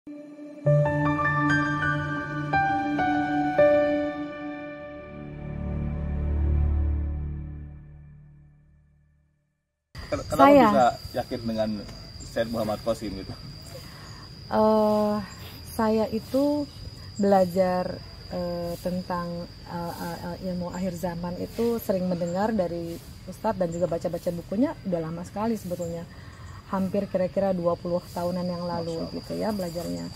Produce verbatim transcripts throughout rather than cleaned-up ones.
Kenapa Saya bisa yakin dengan Syed Muhammad Qasim itu? Uh, saya itu belajar uh, tentang uh, uh, ilmu akhir zaman itu sering mendengar dari Ustadz dan juga baca-baca bukunya udah lama sekali sebetulnya, hampir kira-kira dua puluh tahunan yang lalu gitu ya belajarnya.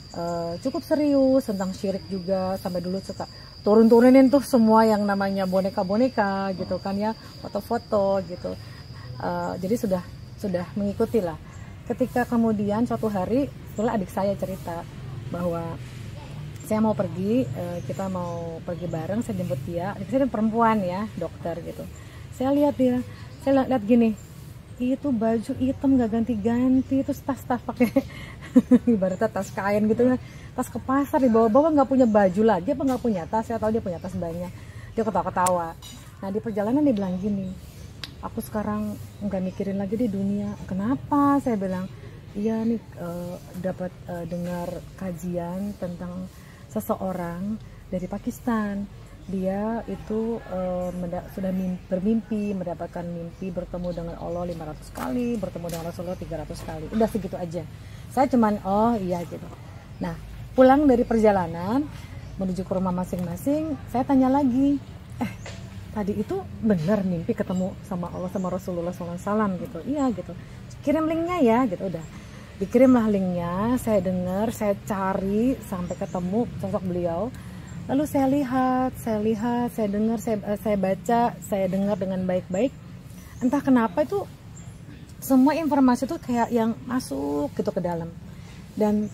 Uh, cukup serius tentang syirik juga, sampai dulu suka turun-turunin tuh semua yang namanya boneka-boneka gitu kan ya, foto-foto gitu. Uh, jadi sudah sudah mengikuti lah. Ketika kemudian suatu hari, setelah adik saya cerita bahwa saya mau pergi, uh, kita mau pergi bareng, saya jemput dia. Adik saya perempuan ya, dokter gitu. Saya lihat dia, saya lihat gini, itu baju hitam gak ganti-ganti, terus tas-tas pakai ibaratnya tas kain gitu, tas ke pasar dibawa-bawa, nggak punya baju lagi apa nggak punya tas. Saya tahu dia punya tas banyak. Dia ketawa-ketawa. Nah di perjalanan dia bilang gini, aku sekarang nggak mikirin lagi di dunia. Kenapa? Saya bilang, iya nih uh, dapat uh, dengar kajian tentang seseorang dari Pakistan. Dia itu uh, sudah mimpi, bermimpi mendapatkan mimpi bertemu dengan Allah lima ratus kali, bertemu dengan Rasulullah tiga ratus kali. Udah segitu aja. Saya cuman oh iya gitu. Nah pulang dari perjalanan menuju ke rumah masing-masing, saya tanya lagi, eh tadi itu benar mimpi ketemu sama Allah sama Rasulullah shallallahu alaihi wasallam gitu? Iya gitu. Kirim linknya ya gitu. Udah dikirimlah linknya, saya dengar, saya cari sampai ketemu sosok beliau. Lalu saya lihat, saya lihat, saya dengar, saya, saya baca, saya dengar dengan baik-baik. Entah kenapa itu semua informasi itu kayak yang masuk gitu ke dalam. Dan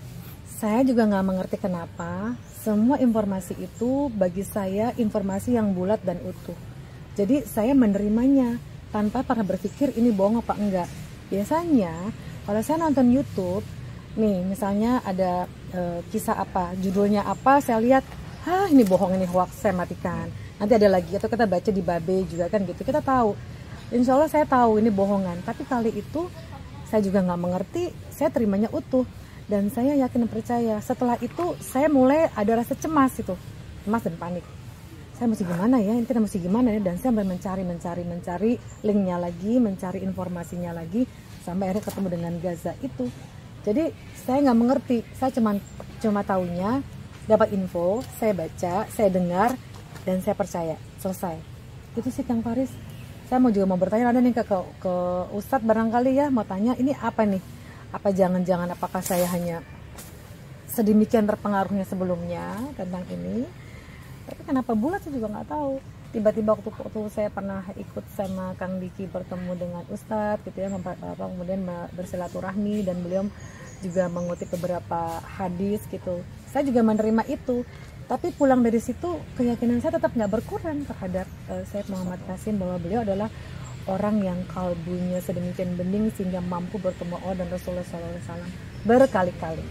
saya juga nggak mengerti kenapa semua informasi itu bagi saya informasi yang bulat dan utuh. Jadi saya menerimanya tanpa pernah berpikir ini bohong apa enggak. Biasanya kalau saya nonton YouTube, nih misalnya ada e, kisah apa, judulnya apa, saya lihat, ah ini bohong, ini hoax, saya matikan. Nanti ada lagi, atau kita baca di Babe juga kan gitu, kita tahu. Insya Allah saya tahu ini bohongan, tapi kali itu saya juga nggak mengerti, saya terimanya utuh. Dan saya yakin dan percaya, setelah itu saya mulai ada rasa cemas itu, cemas dan panik. Saya mesti gimana ya, ini kita mesti gimana ya, dan saya mencari, mencari, mencari linknya lagi, mencari informasinya lagi, sampai akhirnya ketemu dengan Gaza itu. Jadi saya nggak mengerti, saya cuma cuma taunya dapat info, saya baca, saya dengar, dan saya percaya, selesai. Itu sih Kang Faris. Saya mau juga mau bertanya, ada nih ke, ke, ke Ustadz barangkali ya, mau tanya ini apa nih? Apa jangan-jangan apakah saya hanya sedemikian terpengaruhnya sebelumnya tentang ini? Tapi kenapa bulat saya juga nggak tahu. Tiba-tiba waktu, waktu saya pernah ikut sama Kang Diki bertemu dengan Ustadz gitu ya, kemudian bersilaturahmi dan beliau juga mengutip beberapa hadis gitu. Saya juga menerima itu. Tapi pulang dari situ keyakinan saya tetap nggak berkurang terhadap uh, Syed Muhammad Qasim, bahwa beliau adalah orang yang kalbunya sedemikian bening sehingga mampu bertemu Allah dan Rasulullah shallallahu alaihi wasallam berkali-kali.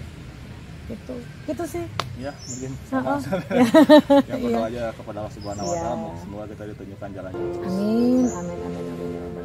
Itu, itu sih. Ya, mungkin sama. Oh, oh. Ya, berdoa aja kepada Allah Subhanahu Wa Taala, semoga kita ditunjukkan jalannya. Amin, amin, amin, amin.